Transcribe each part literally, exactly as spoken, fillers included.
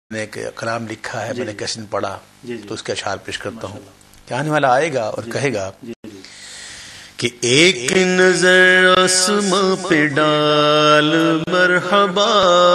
نے ایک کلام لکھا ہے، میں نے کیسن پڑھا تو اس کے اشعار پیش کرتا ہوں کہ آنے والا آئے گا اور کہے گا کہ ایک نظر آسماں پہ ڈال مرحبا،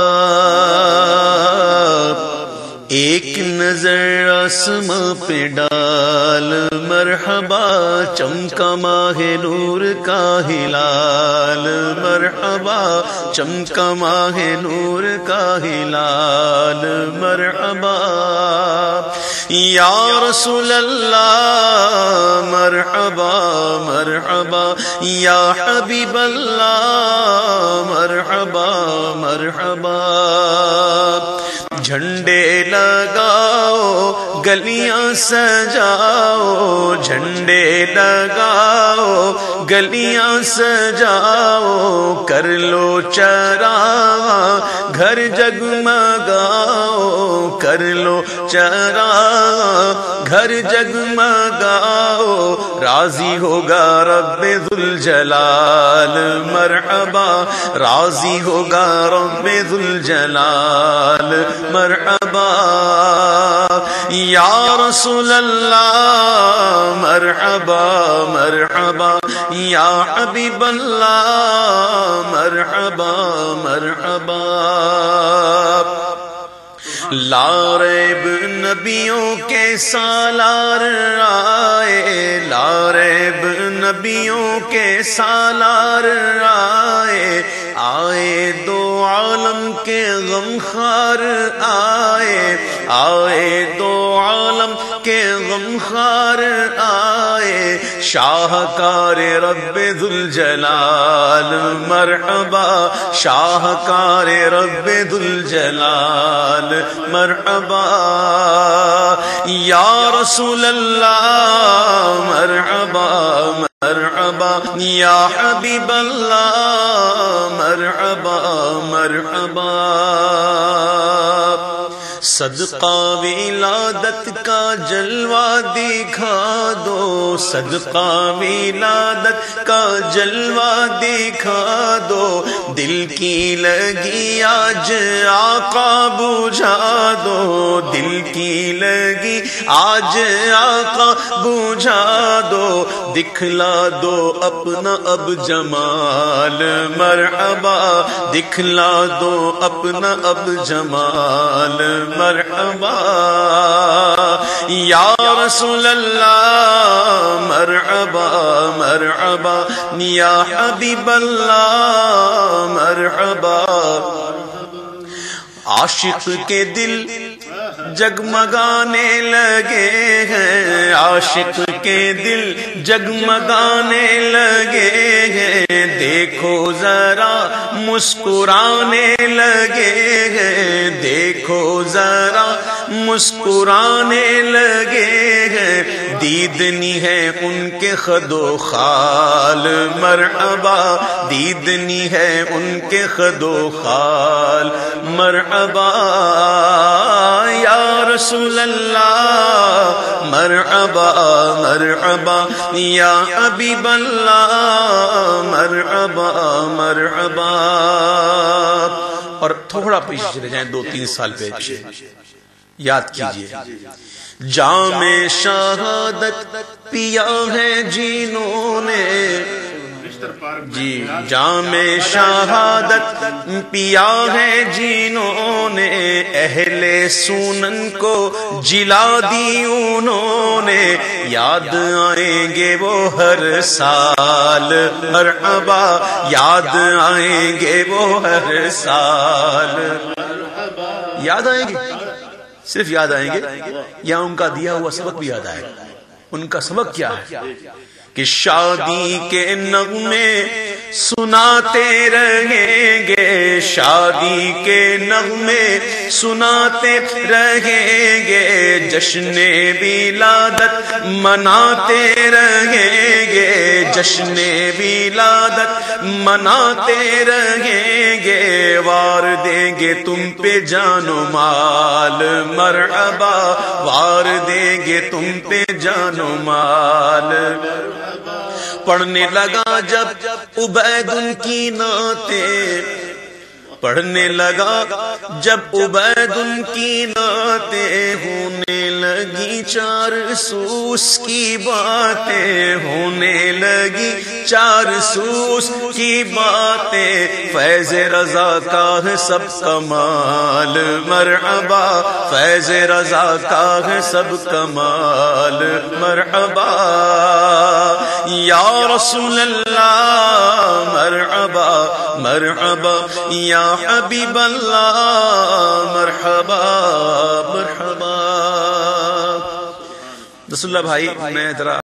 ایک نظر آسماں پہ ڈال مرحبا، چمکا ماہ نور کا ہلال مرحبا، چمکا ماہ نور کا ہلال مرحبا، یا رسول اللہ مرحبا مرحبا، یا حبیب اللہ مرحبا مرحبا، جھنڈے لگاؤ گلیاں سجاؤ، جھنڈے لگاؤ گلیاں سجاؤ، کر لو چراغاں گھر جگمگاؤ، کر لو چراغاں گھر جگمگاؤ، راضی ہوگا رب ذوالجلال مرحبا، راضی ہوگا رب ذوالجلال مرحبا، یا رسول اللہ مرحبا مرحبا، یا حبیب اللہ مرحبا مرحبا، لا ریب نبیوں کے سالار آئے، لا ریب نبیوں کے سالار آئے، آئے دو عالم کے غمخوار آئے، آئے دو عالم کے غمخوار آئے، شاہکار رب ذوالجلال مرحبا، شاہکار رب ذوالجلال مرحبا، یا رسول اللہ مرحبا مرحبا، یا حبیب اللہ مرحبا مرحبا، صدقہ ولادت کا جلوہ دکھا دو، صدقہ ولادت کا جلوہ دکھا دو، دل کی لگی آج آقا بجھا دو، دل کی لگی آج آقا بجھا دو، دکھلا دو اپنا اب جمال مرحبا، دکھلا دو اپنا اب جمال مرحبا، یا رسول اللہ مرحبا مرحبا، یا حبیب اللہ مرحبا، عاشق کے دل جگمگانے لگے ہیں، عاشق کے دل جگمگانے لگے ہیں، دیکھو ذرا مسکرانے لگے ہیں، دیکھو ذرا مسکرانے لگے ہیں، دیدنی ہے ان کے خد و خال مرحبا، دیدنی ہے ان کے خد و خال مرحبا، یا رسول اللہ مرحبا مرحبا، یا حبیب اللہ مرحبا مرحبا، اور تھوڑا پیچھے چلے جائیں دو تین سال پیچھے، یاد کیجئے جام شہادت پیا ہے جنہوں نے، جی جام شہادت پیا ہے جنہوں نے، اہل سنن کو جلا دی انہوں نے، یاد آئیں گے وہ ہر سال مرحبا، یاد آئیں گے وہ ہر سال، یاد آئیں گے، صرف یاد آئیں گے یا ان کا دیا ہوا سبق بھی یاد آئے گا؟ ان کا سبق کیا ہے کہ شادی کے نغمے سناتے رہیں گے، شادی کے نغمے سناتے رہیں گے، جشن ولادت مناتے رہیں گے، جشن ولادت مناتے رہیں گے، وار دیں گے تم پہ جان و مال مرحبا، وار دیں گے تم پہ جان و مال، پڑھنے لگا جب عبید ان کی نعتیں، پڑھنے لگا جب عبید ان کی نعتیں ہونے لگی، چار سوس کی باتیں ہونے لگی، چار سوس کی باتیں، فیض رضا کا ہے سب کمال مرحبا، فیض رضا کا ہے سب کمال مرحبا، یا رسول اللہ مرحبا مرحبا، یا حبیب اللہ مرحبا مرحبا۔ رسول اللہ بھائی میں ذرا